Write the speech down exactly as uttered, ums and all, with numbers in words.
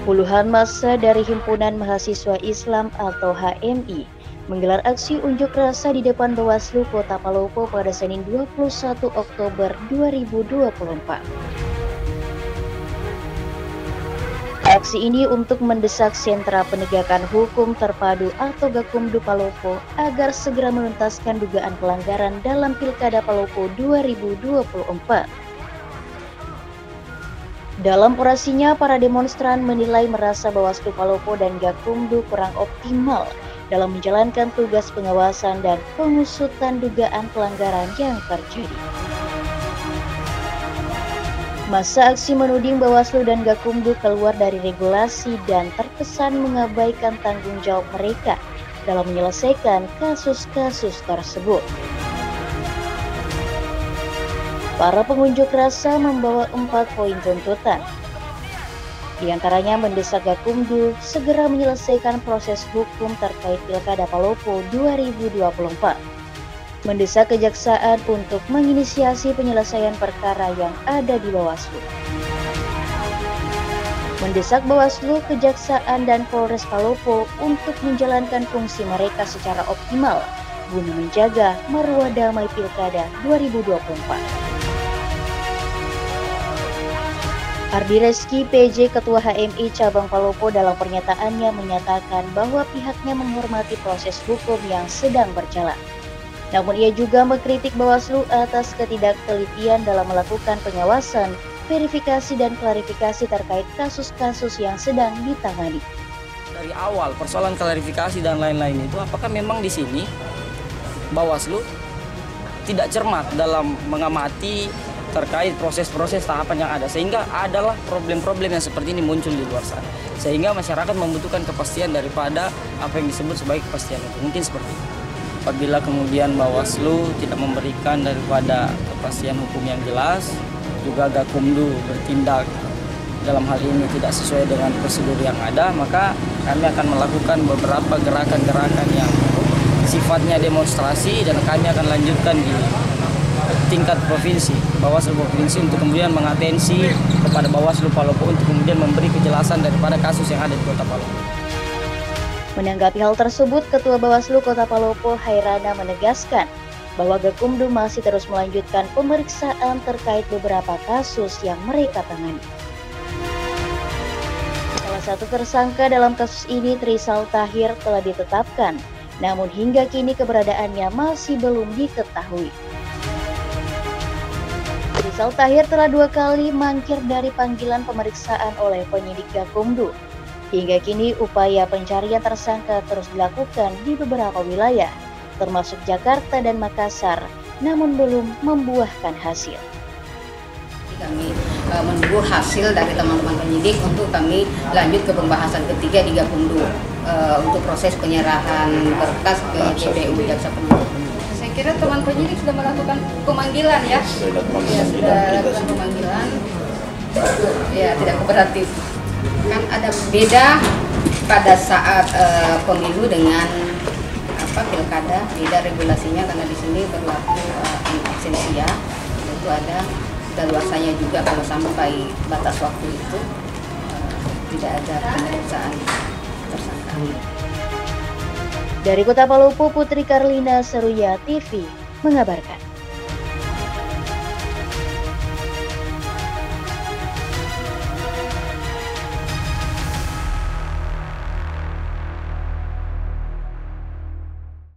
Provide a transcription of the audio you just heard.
Puluhan massa dari Himpunan Mahasiswa Islam atau H M I menggelar aksi unjuk rasa di depan Bawaslu Kota Palopo pada Senin dua puluh satu Oktober dua ribu dua puluh empat. Aksi ini untuk mendesak Sentra Penegakan Hukum Terpadu atau Gakumdu Palopo agar segera menuntaskan dugaan pelanggaran dalam Pilkada Palopo dua ribu dua puluh empat. Dalam orasinya, para demonstran menilai merasa Bawaslu Palopo dan Gakumdu kurang optimal dalam menjalankan tugas pengawasan dan pengusutan dugaan pelanggaran yang terjadi. Masa aksi menuding Bawaslu dan Gakumdu keluar dari regulasi dan terkesan mengabaikan tanggung jawab mereka dalam menyelesaikan kasus-kasus tersebut. Para pengunjuk rasa membawa empat poin tuntutan. Di antaranya mendesak Gakumdu segera menyelesaikan proses hukum terkait Pilkada Palopo dua ribu dua puluh empat. Mendesak Kejaksaan untuk menginisiasi penyelesaian perkara yang ada di Bawaslu. Mendesak Bawaslu, Kejaksaan, dan Polres Palopo untuk menjalankan fungsi mereka secara optimal guna menjaga marwah damai Pilkada dua ribu dua puluh empat. Ardi Reski, P J Ketua H M I Cabang Palopo, dalam pernyataannya menyatakan bahwa pihaknya menghormati proses hukum yang sedang berjalan. Namun ia juga mengkritik Bawaslu atas ketidaktelitian dalam melakukan pengawasan, verifikasi, dan klarifikasi terkait kasus-kasus yang sedang ditangani. Dari awal persoalan klarifikasi dan lain-lain itu, apakah memang di sini Bawaslu tidak cermat dalam mengamati terkait proses-proses tahapan yang ada, sehingga adalah problem-problem yang seperti ini muncul di luar sana, sehingga masyarakat membutuhkan kepastian daripada apa yang disebut sebagai kepastian itu. Mungkin seperti itu. Apabila kemudian Bawaslu tidak memberikan daripada kepastian hukum yang jelas, juga Gakumdu bertindak dalam hal ini tidak sesuai dengan prosedur yang ada, maka kami akan melakukan beberapa gerakan-gerakan yang sifatnya demonstrasi, dan kami akan lanjutkan di tingkat provinsi, Bawaslu provinsi, untuk kemudian mengatensi kepada Bawaslu Palopo untuk kemudian memberi kejelasan daripada kasus yang ada di Kota Palopo. Menanggapi hal tersebut, Ketua Bawaslu Kota Palopo, Hairana, menegaskan bahwa Gakumdu masih terus melanjutkan pemeriksaan terkait beberapa kasus yang mereka tangani. Salah satu tersangka dalam kasus ini, Trisal Tahir, telah ditetapkan, namun hingga kini keberadaannya masih belum diketahui. Trisal Tahir telah dua kali mangkir dari panggilan pemeriksaan oleh penyidik Gakumdu. Hingga kini upaya pencarian tersangka terus dilakukan di beberapa wilayah, termasuk Jakarta dan Makassar, namun belum membuahkan hasil. Kami e, menunggu hasil dari teman-teman penyidik untuk kami lanjut ke pembahasan ketiga di Gakumdu e, untuk proses penyerahan berkas ke J P U Jaksa Penuntut Umum. Saya kira teman penyidik sudah melakukan pemanggilan ya, ya sudah lakukan pemanggilan, ya tidak kooperatif. Kan ada beda pada saat uh, pemilu dengan apa pilkada, beda regulasinya karena di sini berlaku uh, in absentia, itu ada daluarsanya juga kalau sampai batas waktu itu uh, tidak ada pemeriksaan tersangka. Dari Kota Palopo, Putri Karlina, Seruya T V mengabarkan.